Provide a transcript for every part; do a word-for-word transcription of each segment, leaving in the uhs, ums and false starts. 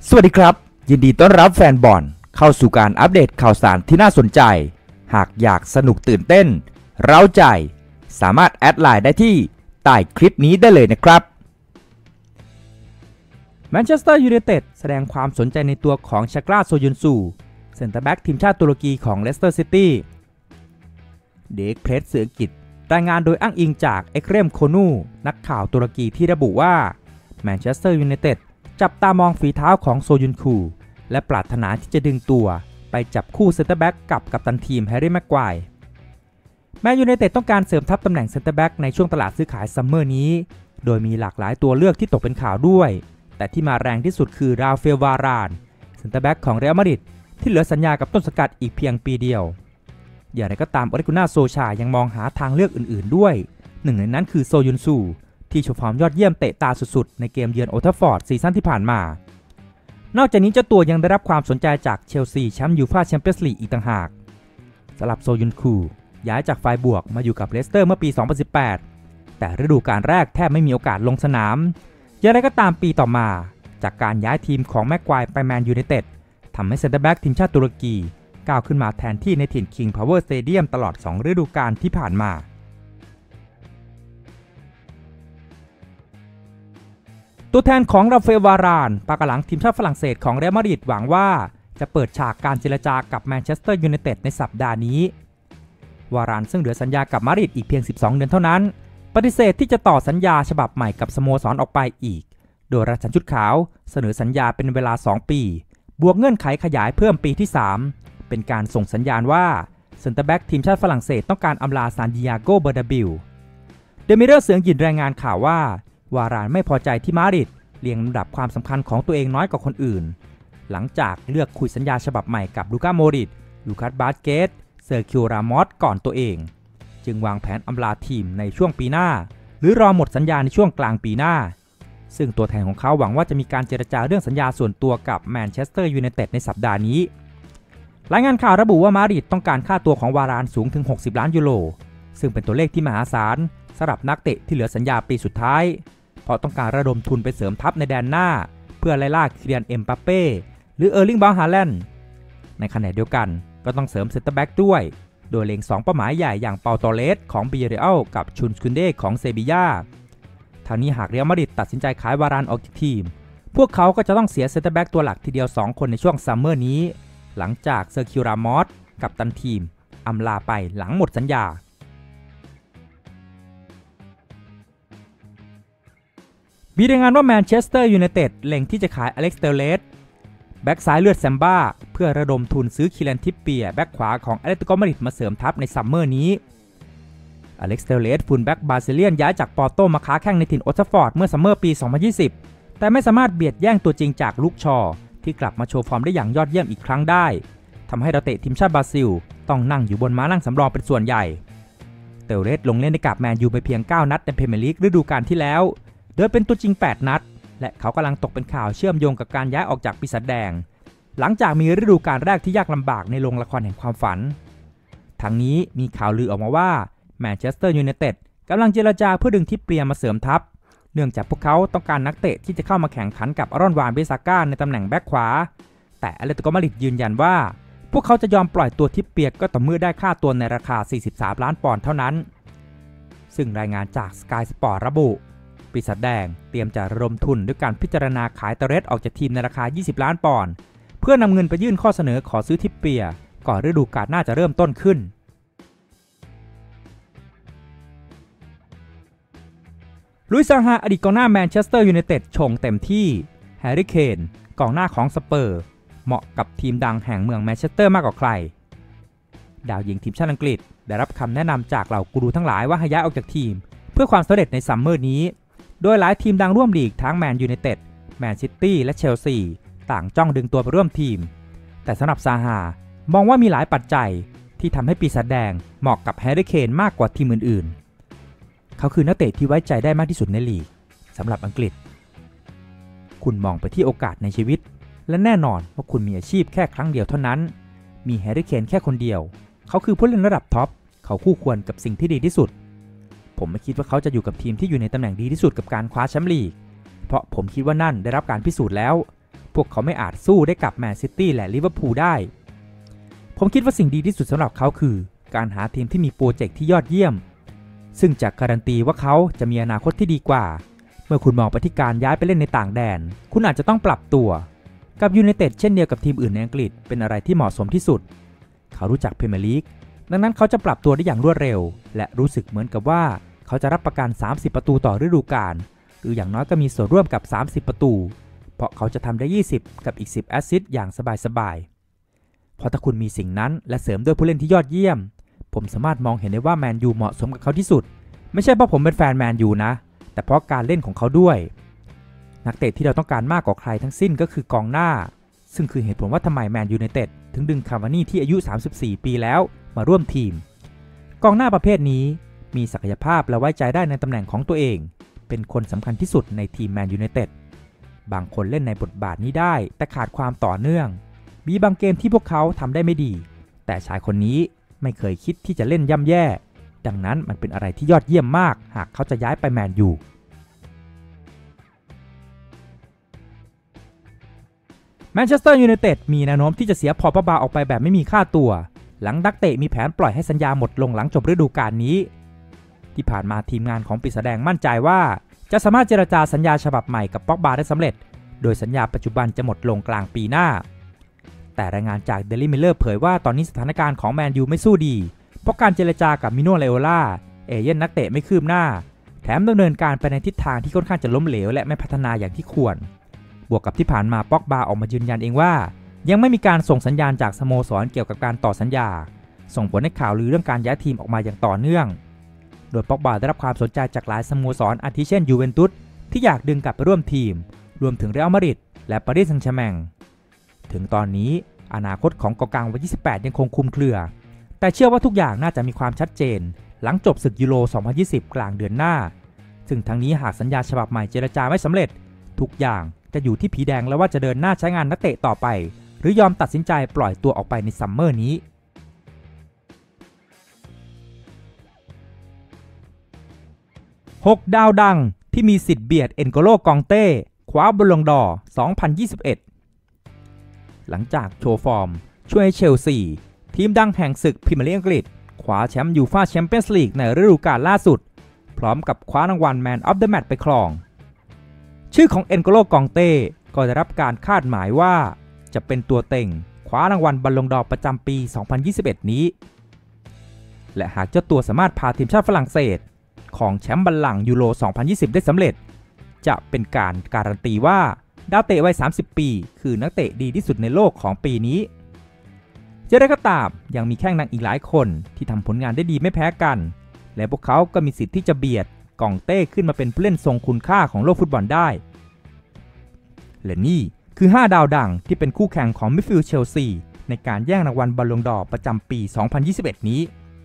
สวัสดีครับยินดีต้อนรับแฟนบอลเข้าสู่การอัปเดตข่าวสารที่น่าสนใจหากอยากสนุกตื่นเต้นเร้าใจสามารถแอดไลน์ได้ที่ใต้คลิปนี้ได้เลยนะครับแมนเชสเตอร์ยูไนเต็ดแสดงความสนใจในตัวของชากราโซยุนซูเซนเตอร์แบ็กทีมชาติตุรกีของเลสเตอร์ซิตี้เด็กเพรสสื่ออังกฤษรายงานโดยอ้างอิงจากเอ็กเรมโคนูนักข่าวตุรกีที่ระบุว่าแมนเชสเตอร์ยูไนเต็ดจับตามองฝีเท้าของโซยุนคูและปรารถนาที่จะดึงตัวไปจับคู่เซนเตอร์แบ็กกับกัปตันทีมแฮร์รี่แม็กไกวร์แมนยูไนเต็ดต้องการเสริมทัพตำแหน่งเซนเตอร์แบ็กในช่วงตลาดซื้อขายซัมเมอร์นี้โดยมีหลากหลายตัวเลือกที่ตกเป็นข่าวด้วยแต่ที่มาแรงที่สุดคือราฟาเอล วารานเซนเตอร์แบ็กของเรอัลมาดริดที่เหลือสัญญากับต้นสังกัดอีกเพียงปีเดียวอย่างไรก็ตามโอเลกุน่าโซชายังมองหาทางเลือกอื่นๆด้วยหนึ่งในนั้นคือโซยุนซูที่โชว์ฟอร์มยอดเยี่ยมเตะตาสุดๆในเกมเยือนโอลด์แทราฟฟอร์ดซีซั่นที่ผ่านมานอกจากนี้เจ้าตัวยังได้รับความสนใจจากเชลซีแชมป์ยูฟ่าแชมเปี้ยนส์ลีกอีกต่างหากสำหรับโซยุนคูย้ายจากฝ่ายบวกมาอยู่กับเลสเตอร์เมื่อปีสองพันสิบแปดแต่ฤดูกาลแรกแทบไม่มีโอกาสลงสนามอย่างไรก็ตามปีต่อมาจากการย้ายทีมของแม็กไกวร์ไปแมนยูไนเต็ดทำให้เซนเตอร์แบ็กทีมชาติตุรกีก้าวขึ้นมาแทนที่ในถิ่น King Power Stadium ตลอดสองฤดูกาลที่ผ่านมาตัวแทนของราฟาเอล วารานปากหลังทีมชาติฝรั่งเศสของเรอัลมาดริดหวังว่าจะเปิดฉากการเจรจากับแมนเชสเตอร์ยูไนเต็ดในสัปดาห์นี้วารานซึ่งเหลือสัญญากับมาดริดอีกเพียงสิบสองเดือนเท่านั้นปฏิเสธที่จะต่อสัญญาฉบับใหม่กับสโมสรออกไปอีกโดยราชันชุดขาวเสนอสัญญาเป็นเวลาสองปีบวกเงื่อนไขขยายเพิ่มปีที่สามเป็นการส่งสัญญาณว่าเซนเตอร์แบ็กทีมชาติฝรั่งเศสต้องการอำลาซานดิเอโก เบอร์นาบิลเดมิเรอร์เสืองหยินรายงานข่าวว่าวารานไม่พอใจที่มาดริดเรียงลำดับความสำคัญของตัวเองน้อยกว่าคนอื่นหลังจากเลือกคุยสัญญาฉบับใหม่กับลูก้า โมดริตลูคัส บาสเกตเซอร์คิว รามอสก่อนตัวเองจึงวางแผนอำลาทีมในช่วงปีหน้าหรือรอหมดสัญญาในช่วงกลางปีหน้าซึ่งตัวแทนของเขาหวังว่าจะมีการเจรจาเรื่องสัญญาส่วนตัวกับแมนเชสเตอร์ยูไนเต็ดในสัปดาห์นี้รายงานข่าวระบุว่ามาดริดต้องการค่าตัวของวารานสูงถึงหกสิบล้านยูโรซึ่งเป็นตัวเลขที่มหาศาลสำหรับนักเตะที่เหลือสัญญาปีสุดท้ายเพราะต้องการระดมทุนไปเสริมทัพในแดนหน้าเพื่อไล่ล่าคิเลียน เอ็มบัปเป้หรือเออร์ลิง บราวน์ ฮาแลนด์ในขณะเดียวกันก็ต้องเสริมเซนเตอร์แบ็กด้วยโดยเล็งสองเป้าหมายใหญ่อย่างเปาโตเลสของบิเรอัลกับชุนสกุนเดของเซบีย่าทางนี้หากเรอัลมาดริดตัดสินใจขายวารานออกจากทีมพวกเขาก็จะต้องเสียเซนเตอร์แบ็กตัวหลักทีเดียวสองคนในช่วงซัมเมอร์นี้หลังจากเซอร์คิว รามอสกับตันทีมอำลาไปหลังหมดสัญญามีรายงานว่าแมนเชสเตอร์ยูไนเต็ดเล็งที่จะขายอเล็กซ์ เตเลสแบ็กซ้ายเลือดแซมบ้าเพื่อระดมทุนซื้อคิเลน ทิปเปียแบ็กขวาของแอตเลติโก มาดริดมาเสริมทัพในซัมเมอร์นี้อเล็กซ์ เตเลสฟูลแบ็กบราซิเลียนย้ายจากปอร์โตมาค้าแข่งในถิ่นโอลด์แทราฟฟอร์ดเมื่อซัมเมอร์ปีสองพันยี่สิบแต่ไม่สามารถเบียดแย่งตัวจริงจากลูกชอที่กลับมาโชว์ฟอร์มได้อย่างยอดเยี่ยมอีกครั้งได้ทำให้นักเตะทีมชาติบราซิลต้องนั่งอยู่บนม้านั่งสำรองเป็นส่วนใหญ่เตเลสลงเล่นในกับแมนยูไปเพียงเก้านัดในพรีเมียร์ลีกฤดูกาลที่แล้วโดยเป็นตัวจริงแปดนัดและเขากำลังตกเป็นข่าวเชื่อมโยงกับการย้ายออกจากปีศาจแดงหลังจากมีฤดูกาลแรกที่ยากลำบากในโรงละครแห่งความฝันทั้งนี้มีข่าวลือออกมาว่าแมนเชสเตอร์ยูไนเต็ดกำลังเจรจาเพื่อดึงทิปเปียมาเสริมทัพเนื่องจากพวกเขาต้องการนักเตะที่จะเข้ามาแข่งขันกับอารอน วาน บิซาก้าในตำแหน่งแบ็คขวาแต่แอตเลติโก มาดริดยืนยันว่าพวกเขาจะยอมปล่อยตัวทิปเปียก็ต่อเมื่อได้ค่าตัวในราคาสี่สิบสามล้านปอนด์เท่านั้นซึ่งรายงานจาก สกาย สปอร์ต ระบุปีศาจแดงเตรียมจะระดมทุนด้วยการพิจารณาขายเตเรสออกจากทีมในราคายี่สิบล้านปอนด์เพื่อนำเงินไปยื่นข้อเสนอขอซื้อทิปเปียก่อนฤดูกาลน่าจะเริ่มต้นขึ้นลุยส์ ซาฮาอดีตกองหน้าแมนเชสเตอร์ยูไนเต็ดชงเต็มที่แฮร์รี่เคนกองหน้าของสเปอร์เหมาะกับทีมดังแห่งเมืองแมนเชสเตอร์มากกว่าใครดาวหญิงทีมชาติอังกฤษได้รับคำแนะนำจากเหล่ากูรูทั้งหลายว่าให้ย้ายออกจากทีมเพื่อความสำเร็จในซัมเมอร์นี้โดยหลายทีมดังร่วมลีกทั้งแมนยูไนเต็ดแมนซิตี้และเชลซีต่างจ้องดึงตัวไปร่วมทีมแต่สำหรับซาฮามองว่ามีหลายปัจจัยที่ทำให้ปีศาจแดงเหมาะกับแฮร์รี่เคนมากกว่าทีมอื่นๆเขาคือนักเตะที่ไว้ใจได้มากที่สุดในลีกสำหรับอังกฤษคุณมองไปที่โอกาสในชีวิตและแน่นอนว่าคุณมีอาชีพแค่ครั้งเดียวเท่านั้นมีแฮร์รี่เคนแค่คนเดียวเขาคือผู้เล่นระดับท็อปเขาคู่ควรกับสิ่งที่ดีที่สุดผมไม่คิดว่าเขาจะอยู่กับทีมที่อยู่ในตำแหน่งดีที่สุดกับการคว้าแชมป์ลีกเพราะผมคิดว่านั่นได้รับการพิสูจน์แล้วพวกเขาไม่อาจสู้ได้กับแมนซิตี้และลิเวอร์พูลได้ผมคิดว่าสิ่งดีที่สุดสำหรับเขาคือการหาทีมที่มีโปรเจกต์ที่ยอดเยี่ยมซึ่งจะการันตีว่าเขาจะมีอนาคตที่ดีกว่าเมื่อคุณมองไปที่การย้ายไปเล่นในต่างแดนคุณอาจจะต้องปรับตัวกับยูไนเต็ดเช่นเดียวกับทีมอื่นในอังกฤษเป็นอะไรที่เหมาะสมที่สุดเขารู้จักพรีเมียร์ลีกดังนั้นเขาจะปรับตัวได้อย่างรวดเร็วและรู้สึกเหมือนกับว่าเขาจะรับประกันสามสิบประตูต่อฤดูกาลหรืออย่างน้อยก็มีส่วนร่วมกับสามสิบประตูเพราะเขาจะทำได้ยี่สิบกับอีกสิบแอสซิสต์อย่างสบายๆเพราะถ้าคุณมีสิ่งนั้นและเสริมด้วยผู้เล่นที่ยอดเยี่ยมผมสามารถมองเห็นได้ว่าแมนยูเหมาะสมกับเขาที่สุดไม่ใช่เพราะผมเป็นแฟนแมนยูนะแต่เพราะการเล่นของเขาด้วยนักเตะที่เราต้องการมากกว่าใครทั้งสิ้นก็คือกองหน้าซึ่งคือเหตุผลว่าทำไมแมนยูไนเต็ดถึงดึงคาวานี่ที่อายุสามสิบสี่ปีแล้วมาร่วมทีมกองหน้าประเภทนี้มีศักยภาพและไว้ใจได้ในตำแหน่งของตัวเองเป็นคนสำคัญที่สุดในทีมแมนยูไนเต็ดบางคนเล่นในบทบาทนี้ได้แต่ขาดความต่อเนื่องมีบางเกมที่พวกเขาทำได้ไม่ดีแต่ชายคนนี้ไม่เคยคิดที่จะเล่นย่ำแย่ดังนั้นมันเป็นอะไรที่ยอดเยี่ยมมากหากเขาจะย้ายไปแมนยูแมนเชสเตอร์ยูไนเต็ดมีแนวโน้มที่จะเสียพอล ป็อกบาออกไปแบบไม่มีค่าตัวหลังนักเตะมีแผนปล่อยให้สัญญาหมดลงหลังจบฤดูกาลนี้ที่ผ่านมาทีมงานของปีศาจแดงมั่นใจว่าจะสามารถเจรจาสัญญาฉบับใหม่กับป็อกบาได้สำเร็จโดยสัญญาปัจจุบันจะหมดลงกลางปีหน้าแต่รายงานจากเดลี่มิลเลอร์เผยว่าตอนนี้สถานการณ์ของแมนยูไม่สู้ดีเพราะการเจรจากับมิโนเลโอล่าเอเย่นนักเตะไม่คืบหน้าแถมดำเนินการไปในทิศทางที่ค่อนข้างจะล้มเหลวและไม่พัฒนาอย่างที่ควรบวกกับที่ผ่านมาป็อกบาออกมายืนยันเองว่ายังไม่มีการส่งสัญญาณจากสโมสรเกี่ยวกับการต่อสัญญาส่งผลให้ข่าวลือเรื่องการย้ายทีมออกมาอย่างต่อเนื่องโดยป็อกบาได้รับความสนใจจากหลายสโมสรอาทิเช่นยูเวนตุสที่อยากดึงกลับไปร่วมทีมรวมถึงเรอัลมาดริดและปารีสแซงต์แชร์แมงถึงตอนนี้อนาคตของกองกลางวัยยี่สิบแปดยังคงคลุมเครือแต่เชื่อว่าทุกอย่างน่าจะมีความชัดเจนหลังจบศึกยูโรสองพันยี่สิบกลางเดือนหน้าซึ่งทั้งนี้หากสัญญาฉบับใหม่เจรจาไม่สำเร็จทุกอย่างจะอยู่ที่ผีแดงแล้วว่าจะเดินหน้าใช้งานนักเตะต่อไปหรือยอมตัดสินใจปล่อยตัวออกไปในซัมเมอร์นี้หกดาวดังที่มีสิทธิ์เบียดเอ็นโกโลกองเต้คว้าบอลลงดอร์สองพันยี่สิบเอ็ดหลังจากโชว์ฟอร์มช่วยให้เชลซีทีมดังแห่งศึกพรีเมียร์ลีกอังกฤษคว้าแชมป์ยูฟ่าแชมเปี้ยนส์ลีกในฤดูกาลล่าสุดพร้อมกับคว้ารางวัลแมนออฟเดอะแมตช์ไปครองชื่อของเอ็นโกโลกองเต้ก็ได้รับการคาดหมายว่าจะเป็นตัวเต็งคว้ารางวัลบอลลงดอร์ประจำปี สองพันยี่สิบเอ็ด นี้และหากเจ้าตัวสามารถพาทีมชาติฝรั่งเศสของแชมป์บัลลังก์ยูโร สองพันยี่สิบ ได้สำเร็จจะเป็นการการันตีว่าดาวเตะวัยสามสิบปีคือนักเตะดีที่สุดในโลกของปีนี้เจอได้ก็ตามยังมีแข้งนางอีกหลายคนที่ทำผลงานได้ดีไม่แพ้กันและพวกเขาก็มีสิทธิ์ที่จะเบียดกองเต้ขึ้นมาเป็นผู้เล่นทรงคุณค่าของโลกฟุตบอลได้และนี่คือห้าดาวดังที่เป็นคู่แข่งของมิดฟิลด์เชลซีในการแย่งรางวัลบอลลงดอร์ประจำปี สองพันยี่สิบเอ็ด นี้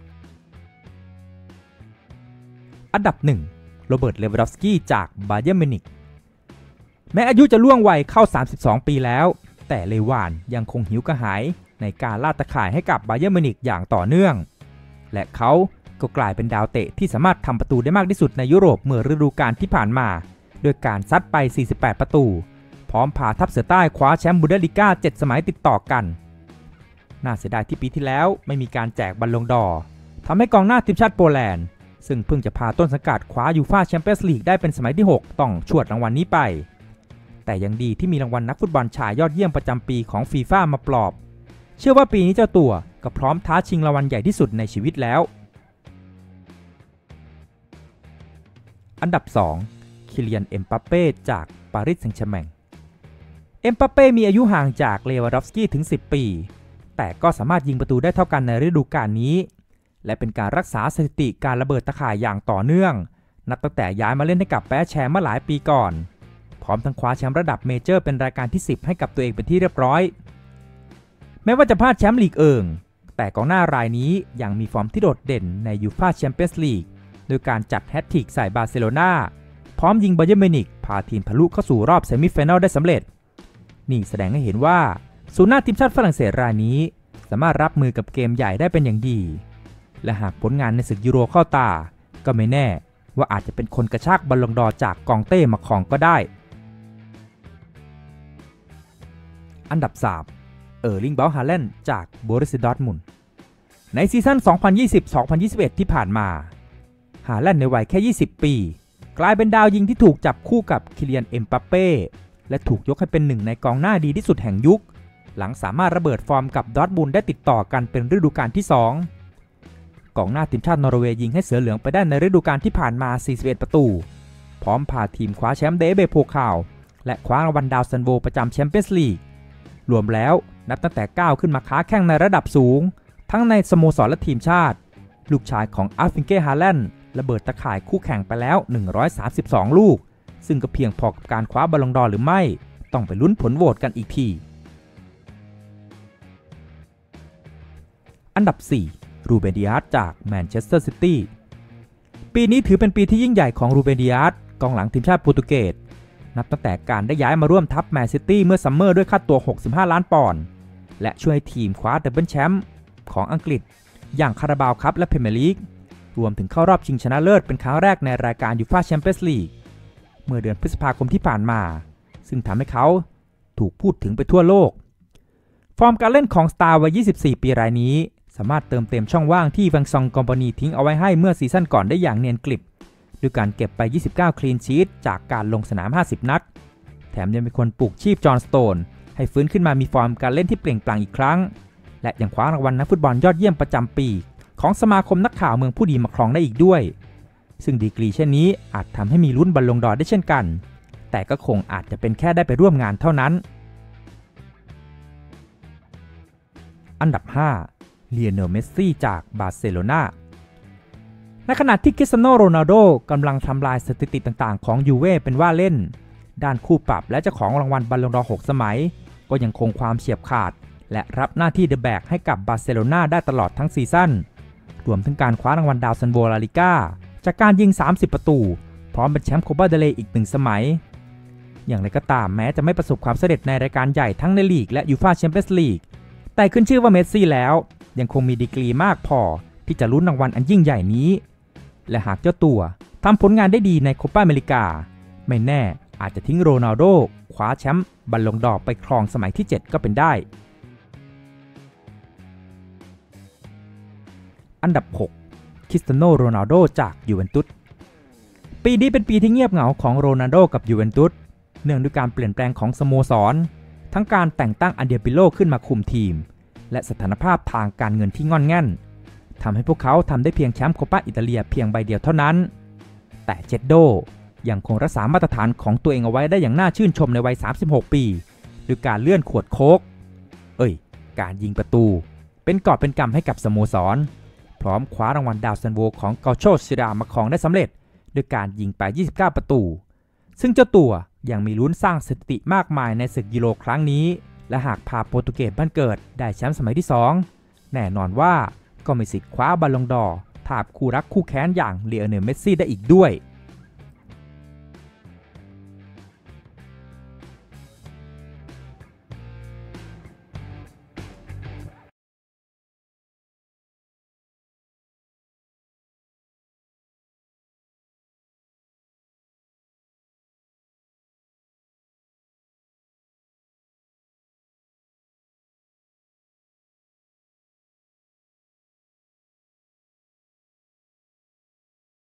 อันดับหนึ่งโรเบิร์ต เลวานดอฟสกี้จากบาเยิร์นมิวนิกแม้อายุจะล่วงวัยเข้าสามสิบสองปีแล้วแต่เลวานยังคงหิวกระหายในการล่าตะข่ายให้กับบาเยิร์นมิวนิกอย่างต่อเนื่องและเขาก็กลายเป็นดาวเตะที่สามารถทำประตูได้มากที่สุดในยุโรปเมื่อฤดูกาลที่ผ่านมาโดยการซัดไปสี่สิบแปดประตูพร้อมพาทัพเสือใต้คว้าแชมป์บุนเดสลีกาเจ็ดสมัยติดต่อกันน่าเสียดายที่ปีที่แล้วไม่มีการแจกบอลลงดอร์ทำให้กองหน้าทีมชาติโปแลนด์ซึ่งเพิ่งจะพาต้นสังกัดคว้ายูฟ่าแชมเปี้ยนส์ลีกได้เป็นสมัยที่หกต้องชวดรางวัลนี้ไปแต่ยังดีที่มีรางวัลนักฟุตบอลชายยอดเยี่ยมประจำปีของฟีฟ่ามาปลอบเชื่อว่าปีนี้เจ้าตัวก็พร้อมท้าชิงรางวัลใหญ่ที่สุดในชีวิตแล้วอันดับสองคิเลียน เอ็มบัปเป้จากปารีสแซงต์แชร์แมงเอ็มบัปเป้มีอายุห่างจากเลวานดอฟสกี้ถึงสิบปีแต่ก็สามารถยิงประตูได้เท่ากันในฤดูกาลนี้และเป็นการรักษาสถิติการระเบิดตะข่ายอย่างต่อเนื่องนับตั้งแต่ย้ายมาเล่นให้กับแปะแชร์เมื่อหลายปีก่อนพร้อมทั้งคว้าแชมป์ระดับเมเจอร์เป็นรายการที่สิบให้กับตัวเองเป็นที่เรียบร้อยแม้ว่าจะพลาดแชมป์ลีกเอิงแต่กองหน้ารายนี้ยังมีฟอร์มที่โดดเด่นในยูฟ่าแชมเปี้ยนส์ลีกโดยการจัดแฮตทริกใส่บาร์เซโลนาพร้อมยิงบาเยิร์นมิวนิกพาทีมทะลุเข้าสู่รอบเซมิไฟแนลได้สำเร็จนี่แสดงให้เห็นว่าศูนย์หน้าทีมชาติฝรั่งเศสรายนี้สามารถรับมือกับเกมใหญ่ได้เป็นอย่างดีและหากผลงานในศึกยูโรเข้าตาก็ไม่แน่ว่าอาจจะเป็นคนกระชากบอลลงดอร์จากกองเต้มาครองก็ได้อันดับสามเออร์ลิง เบราท์ ฮาแลนด์จากโบรุสเซีย ดอร์ทมุนด์ในซีซั่น สองพันยี่สิบ สองพันยี่สิบเอ็ด ที่ผ่านมาฮาแลนด์ในวัยแค่ ยี่สิบ ปีกลายเป็นดาวยิงที่ถูกจับคู่กับคิเลียน เอ็มบัปเป้และถูกยกให้เป็นหนึ่งในกองหน้าดีที่สุดแห่งยุคหลังสามารถระเบิดฟอร์มกับดอร์ทมุนด์ได้ติดต่อกันเป็นฤดูกาลที่สองกองหน้าทีมชาตินอร์เวย์ยิงให้เสือเหลืองไปได้ในฤดูกาลที่ผ่านมา สี่สิบเอ็ด ประตูพร้อมพาทีมคว้าแชมป์เดเบโพคาลและคว้ารางวัลดาวซันโวประจำแชมเปี้ยนส์ลีกรวมแล้วนับตั้งแต่ก้าวขึ้นมาค้าแข่งในระดับสูงทั้งในสโมสรและทีมชาติลูกชายของอาร์ฟิงเก้ ฮาแลนด์ระเบิดตะข่ายคู่แข่งไปแล้วหนึ่งร้อยสามสิบสองลูกซึ่งก็เพียงพอกับการคว้าบอลลงดอร์หรือไม่ต้องไปลุ้นผลโหวตกันอีกทีอันดับสี่รูเบน ดิอาสจากแมนเชสเตอร์ซิตี้ปีนี้ถือเป็นปีที่ยิ่งใหญ่ของรูเบน ดิอาสกองหลังทีมชาติโปรตุเกสนับตั้งแต่การได้ย้ายมาร่วมทัพแมนซิตี้เมื่อซัมเมอร์ด้วยค่าตัวหกสิบห้าล้านปอนด์และช่วยให้ทีมคว้าดับเบิลแชมป์ของอังกฤษอย่างคาราบาวคัพและพรีเมียร์ลีกรวมถึงเข้ารอบชิงชนะเลิศเป็นครั้งแรกในรายการยูฟ่าแชมเปี้ยนส์ลีกเมื่อเดือนพฤษภาคมที่ผ่านมาซึ่งทำให้เขาถูกพูดถึงไปทั่วโลกฟอร์มการเล่นของสตาร์วัยยี่สิบสี่ปีรายนี้สามารถเติมเต็มช่องว่างที่แวงซองคอมพานีทิ้งเอาไว้ให้เมื่อซีซั่นก่อนได้อย่างเนียนกริบด้วยการเก็บไปยี่สิบเก้าคลีนชีทจากการลงสนามห้าสิบนัดแถมยังเป็นคนปลุกชีพจอห์นสโตนให้ฟื้นขึ้นมามีฟอร์มการเล่นที่เปล่งปลั่งอีกครั้งและยังคว้ารางวัลนักฟุตบอลยอดเยี่ยมประจำปีของสมาคมนักข่าวเมืองผู้ดีมาครองได้อีกด้วยซึ่งดีกรีเช่นนี้อาจทำให้มีลุ้นบอลลงดอร์ได้เช่นกันแต่ก็คงอาจจะเป็นแค่ได้ไปร่วมงานเท่านั้นอันดับห้าเลียโนล เมสซี่จากบาร์เซโลนาในขณะที่คริสเตียโน โรนัลโดกำลังทำลายสถิติต่างๆของยูเว่เป็นว่าเล่นด้านคู่ปรับและเจ้าของรางวัลบอลลงดอร์หกสมัยก็ยังคงความเฉียบขาดและรับหน้าที่เดอะแบกให้กับบาร์เซโลนาได้ตลอดทั้งซีซั่นรวมถึงการคว้ารางวัลดาวซันโวลาลิก้าจากการยิงสามสิบประตูพร้อมเป็นแชมป์โคปาเดเลย์อีกหนึ่งสมัยอย่างไรก็ตามแม้จะไม่ประสบความสำเร็จในรายการใหญ่ทั้งในลีกและยูฟ่าแชมเปี้ยนส์ลีกแต่ขึ้นชื่อว่าเมสซี่แล้วยังคงมีดีกรีมากพอที่จะลุ้นรางวัลอันยิ่งใหญ่นี้และหากเจ้าตัวทำผลงานได้ดีในโคปาอเมริกาไม่แน่อาจจะทิ้งโรนัลโดคว้าแชมป์บอลลงดอร์ไปครองสมัยที่เจ็ดก็เป็นได้อันดับหกคริสเตียโน โรนัลโดจากยูเวนตุสปีนี้เป็นปีที่เงียบเหงาของโรนัลโดกับยูเวนตุสเนื่องด้วยการเปลี่ยนแปลงของสโมสรทั้งการแต่งตั้งอันเดียปิโลขึ้นมาคุมทีมและสถานภาพทางการเงินที่งอนแง่นทำให้พวกเขาทำได้เพียงแชมป์โคปาอิตาเลียเพียงใบเดียวเท่านั้นแต่เจดโดยังคงรักษามาตรฐานของตัวเองเอาไว้ได้อย่างน่าชื่นชมในวัยสามสิบหกปีด้วยการเลื่อนขวดโค้กเอ้ยการยิงประตูเป็นกอบเป็นกำให้กับสโมสรพร้อมคว้ารางวัลดาวซันโวของเกาโชซิรามาครองได้สำเร็จด้วยการยิงไปยี่สิบเก้าประตูซึ่งเจ้าตัวยังมีลุ้นสร้างสถิติมากมายในศึกยูโรครั้งนี้และหากพาโปรตุเกสบ้านเกิดได้แชมป์สมัยที่สองแน่นอนว่าก็มีสิทธิ์คว้าบอลลงดอร์ทาบคู่รักคู่แค้นอย่างเลโอเนล เมสซี่ได้อีกด้วย